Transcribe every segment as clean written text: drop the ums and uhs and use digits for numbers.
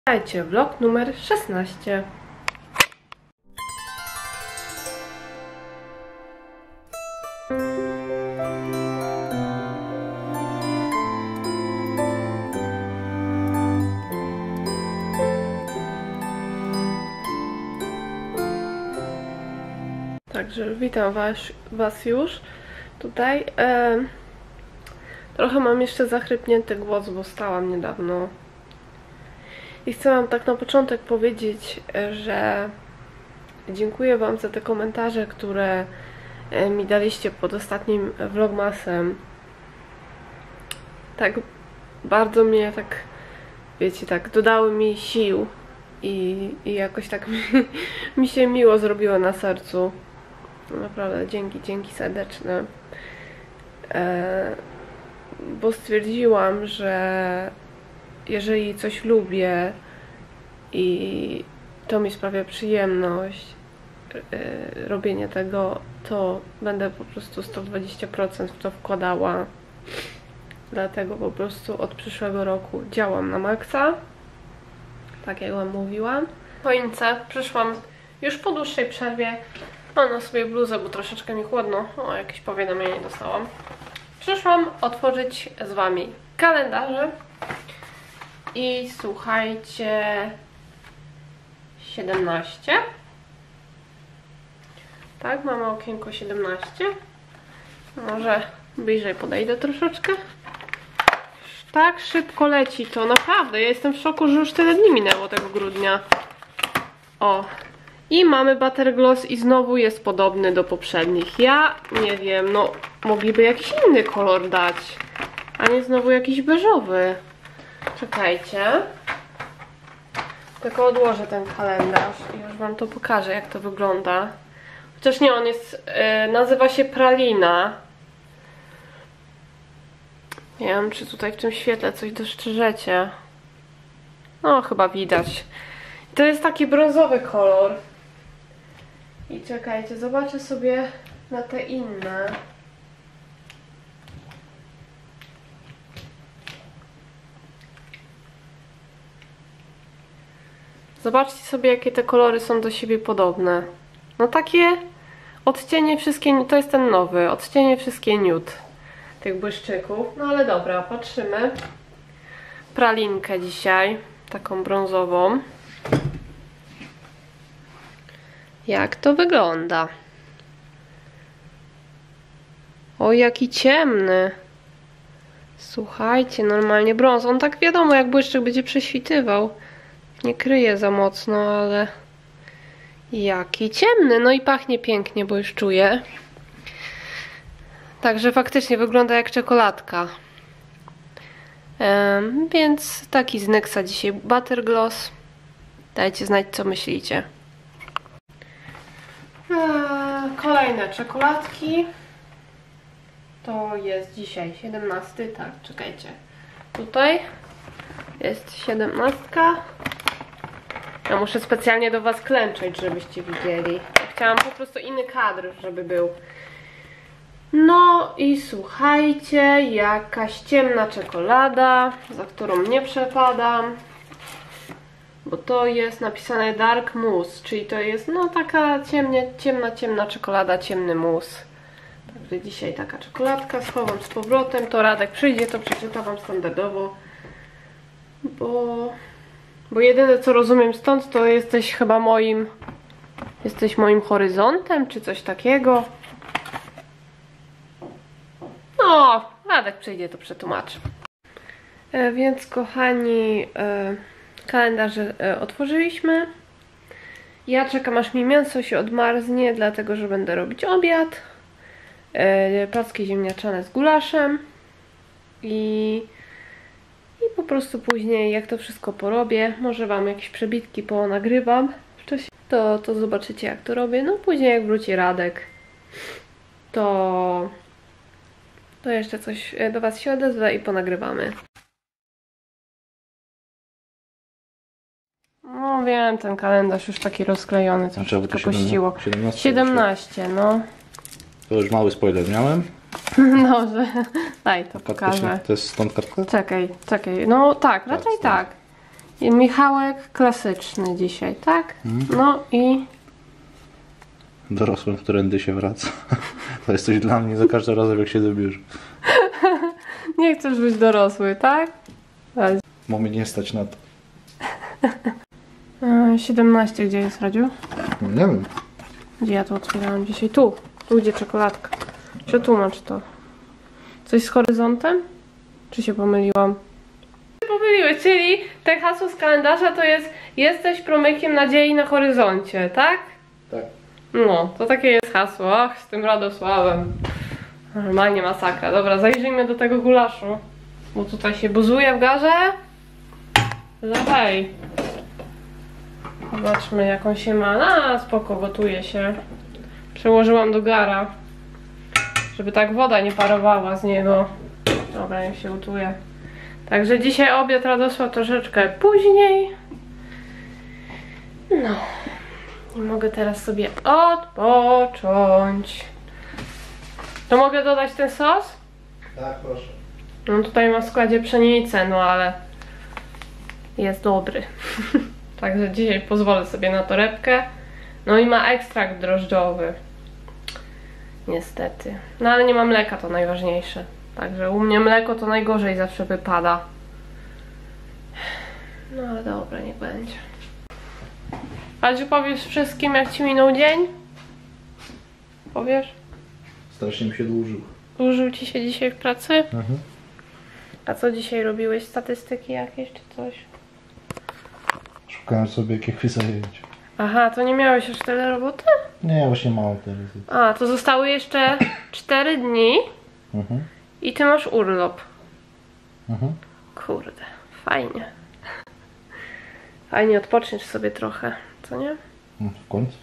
Witajcie, vlog numer 16. Także witam was już tutaj. Trochę mam jeszcze zachrypnięty głos, bo stałam niedawno. I chcę wam tak na początek powiedzieć, że dziękuję wam za te komentarze, które mi daliście pod ostatnim vlogmasem. Tak bardzo mnie, tak wiecie, tak dodały mi sił i jakoś tak mi się miło zrobiło na sercu. Naprawdę dzięki serdeczne. Bo stwierdziłam, że jeżeli coś lubię i to mi sprawia przyjemność, robienie tego, to będę po prostu 120% w to wkładała. Dlatego po prostu od przyszłego roku działam na maksa. Tak jak wam mówiłam. Choince przyszłam już po dłuższej przerwie. Mam na sobie bluzę, bo troszeczkę mi chłodno. O, jakieś powiadomienie dostałam. Przyszłam otworzyć z wami kalendarze. I słuchajcie, 17. Tak, mamy okienko 17. Może bliżej podejdę troszeczkę. Tak szybko leci to, naprawdę. Ja jestem w szoku, że już tyle dni minęło tego grudnia. O. I mamy Buttergloss i znowu jest podobny do poprzednich. Ja nie wiem, no mogliby jakiś inny kolor dać, a nie znowu jakiś beżowy. Czekajcie. Tylko odłożę ten kalendarz i już wam to pokażę, jak to wygląda. Chociaż nie, on jest, nazywa się Pralina. Nie wiem, czy tutaj w tym świetle coś dostrzeżecie. No, chyba widać. To jest taki brązowy kolor. I czekajcie, zobaczę sobie na te inne. Zobaczcie sobie, jakie te kolory są do siebie podobne. No takie odcienie wszystkie, to jest ten nowy, odcienie wszystkie nude tych błyszczyków. No ale dobra, patrzymy. Pralinkę dzisiaj, taką brązową. Jak to wygląda? O, jaki ciemny. Słuchajcie, normalnie brąz. On tak wiadomo, jak błyszczyk będzie prześwitywał. Nie kryje za mocno, ale jaki ciemny. No i pachnie pięknie, bo już czuję. Także faktycznie wygląda jak czekoladka. Więc taki z Nyxa dzisiaj Buttergloss. Dajcie znać, co myślicie. Kolejne czekoladki. To jest dzisiaj 17, tak, czekajcie. Tutaj jest 17. Ja muszę specjalnie do was klęczeć, żebyście widzieli. Chciałam po prostu inny kadr, żeby był. No i słuchajcie, jakaś ciemna czekolada, za którą nie przepadam. Bo to jest napisane Dark Mousse, czyli to jest no taka ciemna czekolada, ciemny mus. Także dzisiaj taka czekoladka, schowam z powrotem, to Radek przyjdzie, to przeczyta wam standardowo. Bo jedyne co rozumiem stąd, to jesteś chyba moim horyzontem, czy coś takiego. No, Radek przyjdzie, to przetłumaczy. Więc kochani, kalendarze otworzyliśmy. Ja czekam, aż mi mięso się odmarznie, dlatego że będę robić obiad. Placki ziemniaczane z gulaszem. I po prostu później, jak to wszystko porobię, może wam jakieś przebitki ponagrywam wcześniej, to zobaczycie, jak to robię. No później, jak wróci Radek, to jeszcze coś do was się odezwę i ponagrywamy. No wiem, ten kalendarz już taki rozklejony, coś Znaczy, to kościło. 17, 17, no. To już mały spoiler miałem. Dobrze, daj to pokażę. To jest stąd kartka? Czekaj, no tak, raczej stąd. tak. I Michałek klasyczny dzisiaj, tak? No i Dorosłym, którędy się wraca. To jest coś dla mnie za każdym razem, jak się dobierze. nie chcesz być dorosły, tak? Bo mnie nie stać na to. 17, gdzie jest, Radziu? No, nie wiem. Gdzie ja to otwierałam dzisiaj? Tu gdzie czekoladka. Przetłumacz to. Coś z horyzontem? Czy się pomyliłam? Pomyliłeś, czyli te hasło z kalendarza to jest: jesteś promykiem nadziei na horyzoncie, tak? Tak. No, to takie jest hasło. Ach, z tym Radosławem. Normalnie masakra. Dobra, zajrzyjmy do tego gulaszu. Bo tutaj się buzuje w garze. Dawaj. Zobaczmy, jak on się ma. A, spoko, gotuje się. Przełożyłam do gara, żeby tak woda nie parowała z niego. Dobra, jak się gotuje. Także dzisiaj obiad Radosław troszeczkę później. No. I mogę teraz sobie odpocząć. To mogę dodać ten sos? Tak, proszę. No tutaj ma w składzie pszenicę, no ale jest dobry. Także dzisiaj pozwolę sobie na torebkę. No i ma ekstrakt drożdżowy. Niestety. No ale nie ma mleka, to najważniejsze. Także u mnie mleko to najgorzej zawsze wypada. No ale dobra, niech będzie. Adziu, powiesz wszystkim, jak ci minął dzień? Powiesz? Strasznie mi się dłużył. Dłużył ci się dzisiaj w pracy? Mhm. A co dzisiaj robiłeś? Statystyki jakieś czy coś? Szukałem sobie jakieś zajęć. Aha, to nie miałeś już tyle roboty? Nie, właśnie mało teraz. A, to zostały jeszcze 4 dni Mhm. i ty masz urlop. Mhm. Kurde, fajnie. Fajnie odpoczniesz sobie trochę, co nie? W końcu.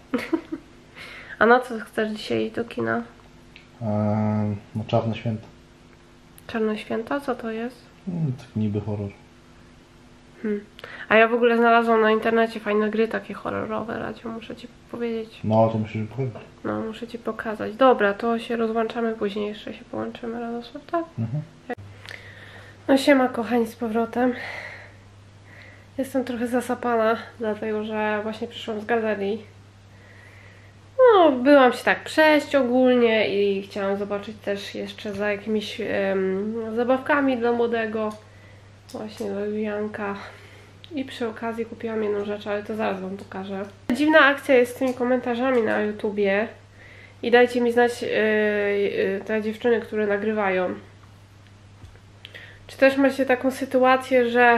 A na co chcesz dzisiaj iść do kina? No, Czarne Święta. Czarne Święta? Co to jest? Tak niby horror. A ja w ogóle znalazłam na internecie fajne gry takie horrorowe, Radziu, muszę ci powiedzieć. No, to musisz powiedzieć. No, muszę ci pokazać. Dobra, to się rozłączamy później, jeszcze się połączymy, Radosław, tak? Mhm. No siema kochani z powrotem. Jestem trochę zasapana, dlatego że właśnie przyszłam z galerii. No, byłam się tak przejść ogólnie i chciałam zobaczyć też jeszcze za jakimiś zabawkami dla młodego. Właśnie dla Julianka. I przy okazji kupiłam jedną rzecz, ale to zaraz wam pokażę. Dziwna akcja jest z tymi komentarzami na YouTubie. I dajcie mi znać te dziewczyny, które nagrywają. Czy też macie taką sytuację, że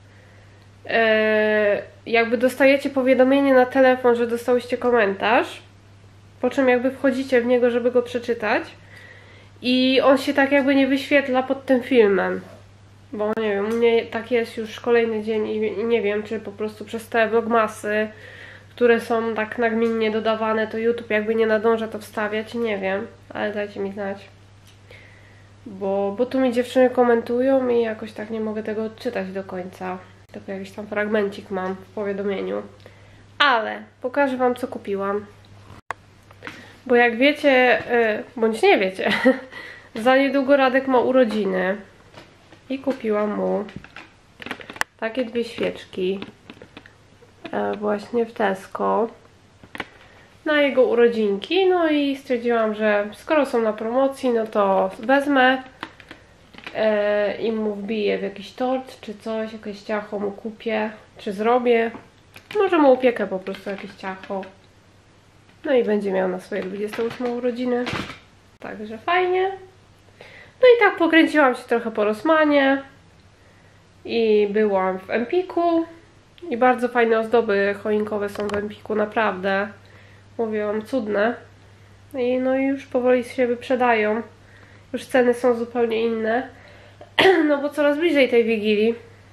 jakby dostajecie powiadomienie na telefon, że dostałyście komentarz, po czym jakby wchodzicie w niego, żeby go przeczytać i on się tak jakby nie wyświetla pod tym filmem. Bo nie wiem, u mnie tak jest już kolejny dzień i nie wiem, czy po prostu przez te vlogmasy, które są tak nagminnie dodawane, to YouTube jakby nie nadąża to wstawiać, nie wiem, ale dajcie mi znać. Bo tu mi dziewczyny komentują i jakoś tak nie mogę tego odczytać do końca. Tylko jakiś tam fragmencik mam w powiadomieniu. Ale pokażę wam, co kupiłam. Bo jak wiecie, bądź nie wiecie, za niedługo Radek ma urodziny. I kupiłam mu takie 2 świeczki właśnie w Tesco na jego urodzinki. No i stwierdziłam, że skoro są na promocji, no to wezmę i mu wbiję w jakiś tort czy coś, jakieś ciacho mu kupię, czy zrobię. Może mu upiekę po prostu jakieś ciacho. No i będzie miał na swoje 28 urodziny. Także fajnie. No i tak pokręciłam się trochę po Rossmanie i byłam w Empiku i bardzo fajne ozdoby choinkowe są w Empiku, naprawdę. Mówię wam, cudne. I no i już powoli się wyprzedają. Już ceny są zupełnie inne. No bo coraz bliżej tej Wigilii.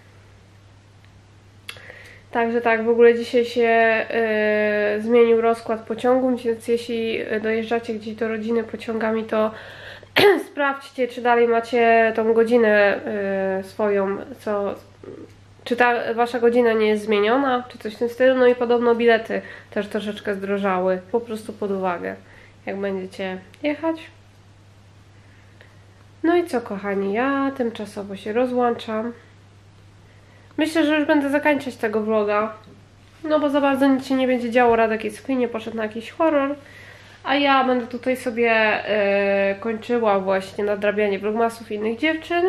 Także tak, w ogóle dzisiaj się zmienił rozkład pociągu, więc jeśli dojeżdżacie gdzieś do rodziny pociągami, to sprawdźcie, czy dalej macie tą godzinę swoją, czy ta wasza godzina nie jest zmieniona, czy coś w tym stylu. No i podobno bilety też troszeczkę zdrożały, po prostu pod uwagę, jak będziecie jechać. No i co kochani, ja tymczasowo się rozłączam. myślę, że już będę zakończyć tego vloga. No bo za bardzo nic się nie będzie działo, Radek jest w kinie, poszedł na jakiś horror. A ja będę tutaj sobie kończyła właśnie nadrabianie vlogmasów innych dziewczyn.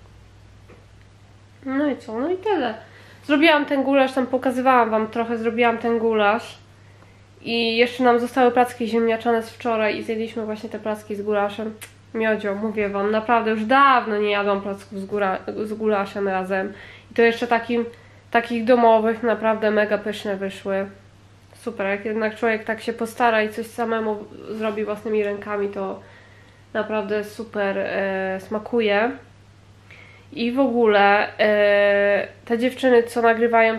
No i co? No i tyle. Zrobiłam ten gulasz, tam pokazywałam wam trochę, zrobiłam ten gulasz. I jeszcze nam zostały placki ziemniaczane z wczoraj i zjedliśmy właśnie te placki z gulaszem. Miodzio, mówię wam, naprawdę już dawno nie jadłam placków z gulaszem razem. I to jeszcze takich domowych, naprawdę mega pyszne wyszły. Super, jak jednak człowiek tak się postara i coś samemu zrobi własnymi rękami, to naprawdę super smakuje. I w ogóle te dziewczyny, co nagrywają,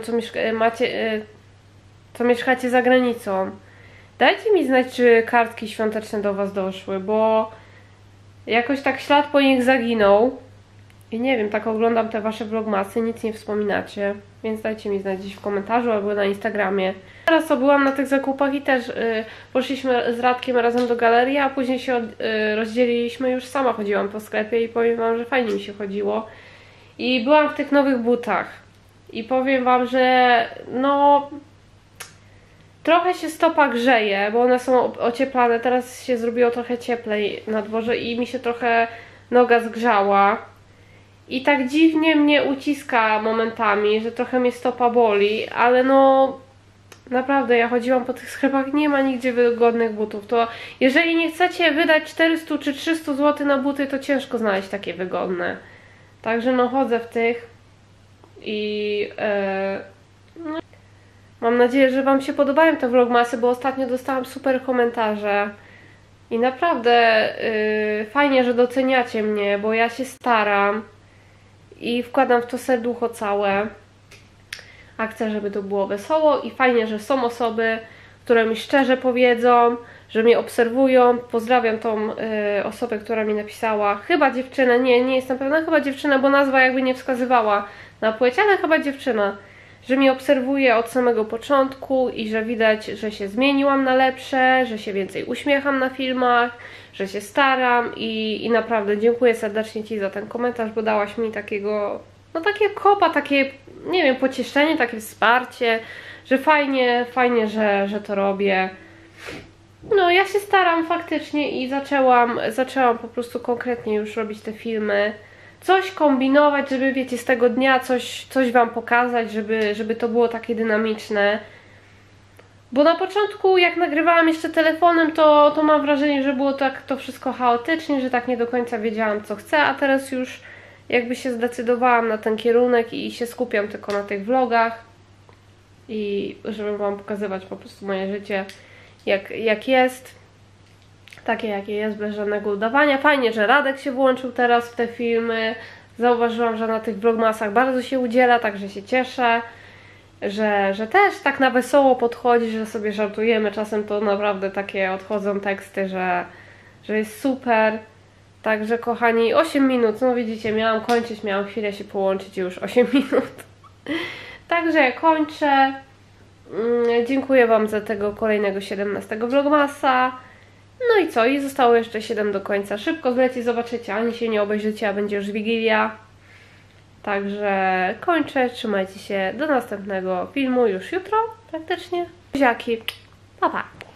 co mieszkacie za granicą, dajcie mi znać, czy kartki świąteczne do was doszły, bo jakoś tak ślad po nich zaginął. I nie wiem, tak oglądam te wasze vlogmasy, nic nie wspominacie, więc dajcie mi znać gdzieś w komentarzu albo na Instagramie. Teraz to byłam na tych zakupach i też poszliśmy z Radkiem razem do galerii, a później się rozdzieliliśmy, już sama chodziłam po sklepie i powiem wam, że fajnie mi się chodziło. I byłam w tych nowych butach i powiem wam, że no trochę się stopa grzeje, bo one są ocieplane, teraz się zrobiło trochę cieplej na dworze i mi się trochę noga zgrzała. I tak dziwnie mnie uciska momentami, że trochę mnie stopa boli, ale no naprawdę ja chodziłam po tych sklepach, nie ma nigdzie wygodnych butów. To jeżeli nie chcecie wydać 400 czy 300 zł na buty, to ciężko znaleźć takie wygodne. Także no chodzę w tych i no, mam nadzieję, że wam się podobają te vlogmasy, bo ostatnio dostałam super komentarze. I naprawdę fajnie, że doceniacie mnie, bo ja się staram. I wkładam w to serducho całe. A chcę, żeby to było wesoło i fajnie, że są osoby, które mi szczerze powiedzą, że mnie obserwują. Pozdrawiam tą osobę, która mi napisała. Chyba dziewczynę, nie jestem pewna, chyba dziewczyna, bo nazwa jakby nie wskazywała na płeć, ale chyba dziewczyna. Że mnie obserwuje od samego początku i że widać, że się zmieniłam na lepsze, że się więcej uśmiecham na filmach, że się staram i naprawdę dziękuję serdecznie Ci za ten komentarz, bo dałaś mi takiego, no takie kopa, takie, nie wiem, pocieszenie, takie wsparcie, że fajnie, że to robię. No ja się staram faktycznie i zaczęłam po prostu konkretnie już robić te filmy. Coś kombinować, żeby wiecie, z tego dnia coś wam pokazać, żeby to było takie dynamiczne. Bo na początku jak nagrywałam jeszcze telefonem, to mam wrażenie, że było tak to wszystko chaotycznie, że tak nie do końca wiedziałam co chcę, a teraz już jakby się zdecydowałam na ten kierunek i się skupiam tylko na tych vlogach. I żeby wam pokazywać po prostu moje życie jak jest. Takie jakie jest, bez żadnego udawania. Fajnie, że Radek się włączył teraz w te filmy. Zauważyłam, że na tych vlogmasach bardzo się udziela, także się cieszę, że też tak na wesoło podchodzi, że sobie żartujemy. Czasem to naprawdę takie odchodzą teksty, że jest super. Także kochani, 8 minut, no widzicie, miałam kończyć, miałam chwilę się połączyć i już 8 minut. Także kończę. Dziękuję wam za tego kolejnego 17 vlogmasa. No i co? I zostało jeszcze 7 do końca. Szybko zleci, zobaczycie, ani się nie obejrzycie, a będzie już Wigilia. Także kończę, trzymajcie się, do następnego filmu już jutro praktycznie. Buziaki, pa pa!